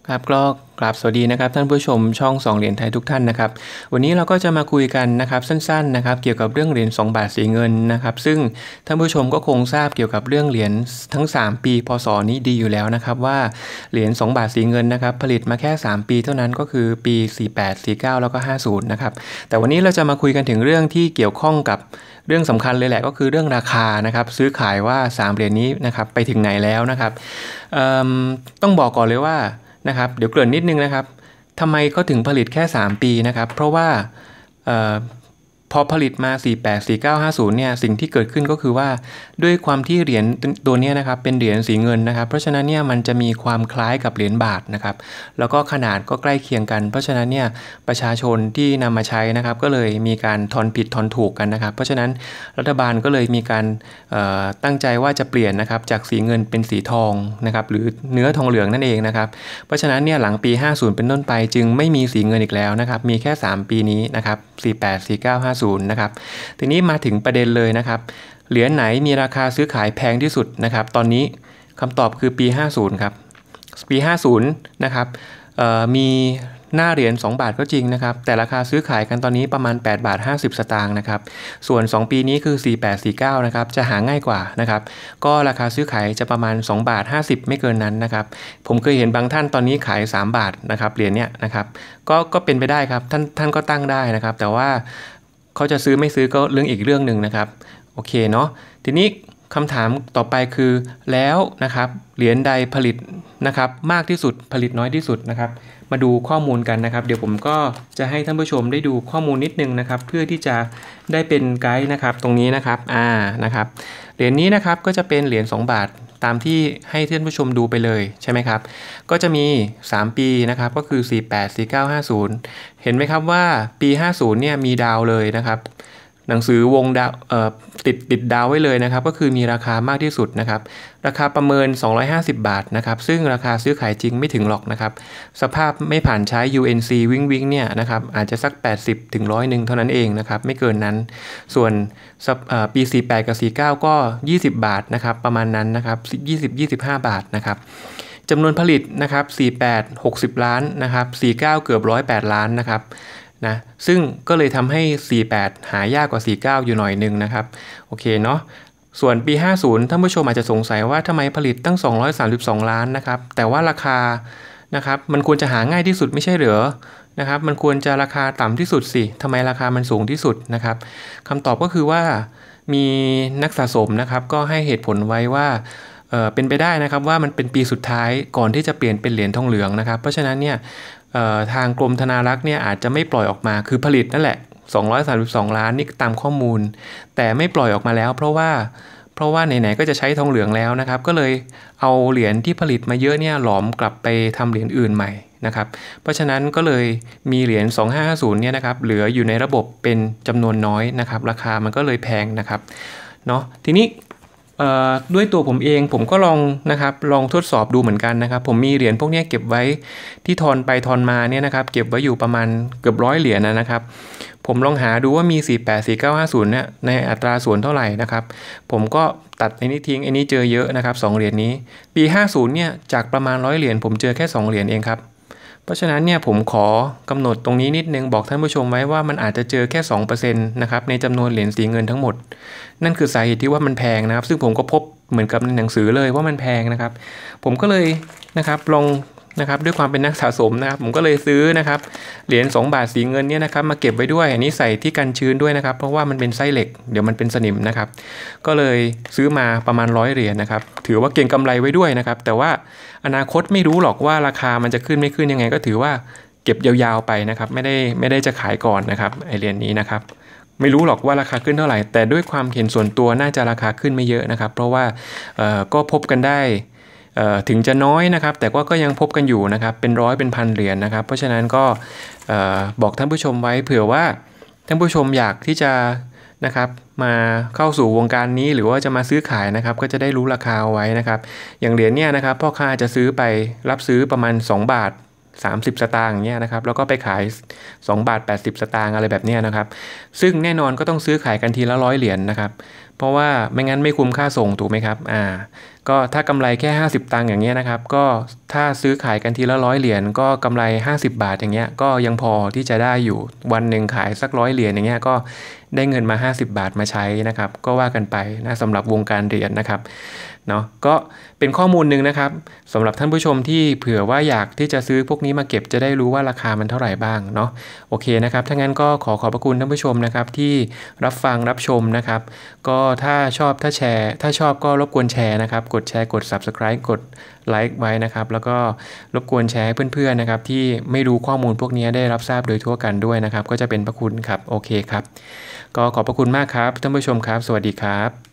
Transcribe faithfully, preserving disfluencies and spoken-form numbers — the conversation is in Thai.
ครับก็กราบสวัสดีนะครับท่านผู้ชมช่องสองเหรียญไทยทุกท่านนะครับวันนี้เราก็จะมาคุยกันนะครับสั้นๆนะครับเกี่ยวกับเรื่องเหรียญสองบาทสีเงินนะครับซึ่งท่านผู้ชมก็คงทราบเกี่ยวกับเรื่องเหรียญทั้งสามปีพศนี้ดีอยู่แล้วนะครับว่าเหรียญสองบาทสีเงินนะครับผลิตมาแค่สามปีเท่านั้นก็คือปีสี่แปด สี่เก้าแล้วก็ห้าสิบนะครับแต่วันนี้เราจะมาคุยกันถึงเรื่องที่เกี่ยวข้องกับเรื่องสำคัญเลยแหละก็คือเรื่องราคานะครับซื้อขายว่าสามเหรียญนี้นะครับไปถึงไหนแล้วนะครับต้องบอกก่อนเลยว่านะครับเดี๋ยวเกริ่นนิดนึงนะครับทำไมเขาถึงผลิตแค่สามปีนะครับเพราะว่าพอผลิตมาสี่แปด สี่เก้า ห้าสิบเนี่ยสิ่งที่เกิดขึ้นก็คือว่าด้วยความที่เหรียญตัวนี้นะครับเป็นเหรียญสีเงินนะครับเพราะฉะนั้นเนี่ยมันจะมีความคล้ายกับเหรียญบาทนะครับแล้วก็ขนาดก็ใกล้เคียงกันเพราะฉะนั้นเนี่ยประชาชนที่นำมาใช้นะครับก็เลยมีการทอนผิดทอนถูกกันนะครับเพราะฉะนั้นรัฐบาลก็เลยมีการตั้งใจว่าจะเปลี่ยนนะครับจากสีเงินเป็นสีทองนะครับหรือเนื้อทองเหลืองนั่นเองนะครับเพราะฉะนั้นเนี่ยหลังปีห้าสิบเป็นต้นไปจึงไม่มีสีเงินอีกแล้วนะครับมีแค่สามปีนี้นะครับสี่แปด สี่เก้า ห้าสิบนะครับทีนี้มาถึงประเด็นเลยนะครับเหรียญไหนมีราคาซื้อขายแพงที่สุดนะครับตอนนี้คำตอบคือปีห้าสิบครับปีห้าสิบนะครับมีหน้าเหรียญสองบาทก็จริงนะครับแต่ราคาซื้อขายกันตอนนี้ประมาณแปดบาทห้าสิบสตางค์นะครับส่วนสองปีนี้คือสี่แปด สี่เก้านะครับจะหาง่ายกว่านะครับก็ราคาซื้อขายจะประมาณสองบาทห้าสิบไม่เกินนั้นนะครับผมเคยเห็นบางท่านตอนนี้ขายสามบาทนะครับเหรียญเนี้ยนะครับก็ก็เป็นไปได้ครับท่านท่านก็ตั้งได้นะครับแต่ว่าเขาจะซื้อไม่ซื้อก็เรื่องอีกเรื่องหนึ่งนะครับโอเคเนาะทีนี้คำถามต่อไปคือแล้วนะครับเหรียญใดผลิตนะครับมากที่สุดผลิตน้อยที่สุดนะครับมาดูข้อมูลกันนะครับเดี๋ยวผมก็จะให้ท่านผู้ชมได้ดูข้อมูลนิดนึงนะครับเพื่อที่จะได้เป็นไกด์นะครับตรงนี้นะครับอ่านะครับเหรียญนี้นะครับก็จะเป็นเหรียญสองบาทตามที่ให้ท่านผู้ชมดูไปเลยใช่ไหมครับก็จะมีสามปีนะครับก็คือสี่แปด สี่เก้า ห้าสิบเห็นไหมครับว่าปีห้าสิบเนี่ยมีดาวเลยนะครับหนังสือวงดาวติดติดดาวไว้เลยนะครับก็คือมีราคามากที่สุดนะครับราคาประเมินสองร้อยห้าสิบบาทนะครับซึ่งราคาซื้อขายจริงไม่ถึงหรอกนะครับสภาพไม่ผ่านใช้ ยู เอ็น ซี วิ่งวิ่งเนี่ยนะครับอาจจะสักแปดสิบถึงหนึ่งร้อยนึงเท่านั้นเองนะครับไม่เกินนั้นส่วนปีสี่แปดกับสี่เก้าก็ยี่สิบบาทนะครับประมาณนั้นนะครับยี่สิบ ยี่สิบห้าบาทนะครับจำนวนผลิตนะครับสี่แปด หกสิบล้านนะครับสี่เก้าเกือบหนึ่งร้อยแปดล้านนะครับนะซึ่งก็เลยทำให้สี่แปดหายากกว่าสี่เก้าอยู่หน่อยนึงนะครับโอเคเนาะส่วนปีห้าสิบท่านผู้ชมอาจจะสงสัยว่าทำไมผลิตตั้งสองร้อยสามสิบสองล้านนะครับแต่ว่าราคานะครับมันควรจะหาง่ายที่สุดไม่ใช่เหรอนะครับมันควรจะราคาต่ำที่สุดสิทำไมราคามันสูงที่สุดนะครับคำตอบก็คือว่ามีนักสะสมนะครับก็ให้เหตุผลไว้ว่าเออเป็นไปได้นะครับว่ามันเป็นปีสุดท้ายก่อนที่จะเปลี่ยนเป็นเหรียญทองเหลืองนะครับเพราะฉะนั้นเนี่ยทางกรมธนารักษ์เนี่ยอาจจะไม่ปล่อยออกมาคือผลิตนั่นแหละสองร้อยสามสิบสองล้านนี่ตามข้อมูลแต่ไม่ปล่อยออกมาแล้วเพราะว่าเพราะว่าไหนๆก็จะใช้ทองเหลืองแล้วนะครับก็เลยเอาเหรียญที่ผลิตมาเยอะเนี่ยหลอมกลับไปทำเหรียญอื่นใหม่นะครับเพราะฉะนั้นก็เลยมีเหรียญสองพันห้าร้อยห้าสิบเนี่ยนะครับเหลืออยู่ในระบบเป็นจำนวนน้อยนะครับราคามันก็เลยแพงนะครับเนาะทีนี้ด้วยตัวผมเองผมก็ลองนะครับลองทดสอบดูเหมือนกันนะครับผมมีเหรียญพวกนี้เก็บไว้ที่ทอนไปทอนมาเนี่ยนะครับเก็บไว้อยู่ประมาณเกือบร้อยเหรียญนะครับผมลองหาดูว่ามีสี่แปด สี่เก้า ห้าสิบเนี่ยในอัตราส่วนเท่าไหร่นะครับผมก็ตัดไอ้นี้ทิ้งไอ้นี้เจอเยอะนะครับสองเหรียญนี้ปีห้าสิบเนี่ยจากประมาณร้อยเหรียญผมเจอแค่สองเหรียญเองครับเพราะฉะนั้นเนี่ยผมขอกำหนดตรงนี้นิดนึงบอกท่านผู้ชมไว้ว่ามันอาจจะเจอแค่ สองเปอร์เซ็นต์ นะครับในจำนวนเหรียญสีเงินทั้งหมดนั่นคือสาเหตุที่ว่ามันแพงนะครับซึ่งผมก็พบเหมือนกับในหนังสือเลยว่ามันแพงนะครับผมก็เลยนะครับลองนะครับด้วยความเป็นนักสะสมนะครับผมก็เลยซื้อนะครับเหรียญสองบาทสีเงินเนี่ยนะครับมาเก็บไว้ด้วยอันนี้ใส่ที่กันชื้นด้วยนะครับเพราะว่ามันเป็นไส้เหล็กเดี๋ยวมันเป็นสนิมนะครับก็เลยซื้อมาประมาณร้อยเหรียญนะครับถือว่าเก็งกำไรไว้ด้วยนะครับแต่ว่าอนาคตไม่รู้หรอกว่าราคามันจะขึ้นไม่ขึ้นยังไงก็ถือว่าเก็บยาวๆไปนะครับไม่ได้ไม่ได้จะขายก่อนนะครับไอเหรียญนี้นะครับไม่รู้หรอกว่าราคาขึ้นเท่าไหร่แต่ด้วยความเห็นส่วนตัวน่าจะราคาขึ้นไม่เยอะนะครับเพราะว่าก็พบกันได้ถึงจะน้อยนะครับแต่ว่าก็ยังพบกันอยู่นะครับเป็นร้อยเป็นพันเหรียญนะครับเพราะฉะนั้นก็บอกท่านผู้ชมไว้เผื่อว่าท่านผู้ชมอยากที่จะนะครับมาเข้าสู่วงการนี้หรือว่าจะมาซื้อขายนะครับก็จะได้รู้ราคาไว้นะครับอย่างเหรียญเนี่ยนะครับพ่อค้าจะซื้อไปรับซื้อประมาณสองบาทสามสิบสตางค์อย่างเงี้ยนะครับแล้วก็ไปขายสองบาทแปดสิบสตางค์อะไรแบบเนี้ยนะครับซึ่งแน่นอนก็ต้องซื้อขายกันทีละร้อยเหรียญนะครับเพราะว่าไม่งั้นไม่คุ้มค่าส่งถูกไหมครับอ่าก็ถ้ากำไรแค่ห้าสิบตังค์อย่างเงี้ยนะครับก็ถ้าซื้อขายกันทีละร้อยเหรียญก็กำไรห้าสิบบาทอย่างเงี้ยก็ยังพอที่จะได้อยู่วันหนึ่งขายสักร้อยเหรียญอย่างเงี้ยก็ได้เงินมาห้าสิบบาทมาใช้นะครับก็ว่ากันไปนะสำหรับวงการเหรียญนะครับเนาะก็เป็นข้อมูลหนึ่งนะครับสำหรับท่านผู้ชมที่เผื่อว่าอยากที่จะซื้อพวกนี้มาเก็บจะได้รู้ว่าราคามันเท่าไหร่บ้างเนาะโอเคนะครับถ้างั้นก็ขอขอบพระคุณท่านผู้ชมนะครับที่รับฟังรับชมนะครับก็ถ้าชอบถ้าแชร์ถ้าชอบก็รบกวนแชร์นะครับกดแชร์กด ซับสไครบ์ กดไลค์ไว้นะครับแล้วก็รบกวนแชร์ให้เพื่อนๆนะครับที่ไม่รู้ข้อมูลพวกนี้ได้รับทราบโดยทั่วกันด้วยนะครับก็จะเป็นพระคุณครับโอเคครับก็ขอบพระคุณมากครับท่านผู้ชมครับสวัสดีครับ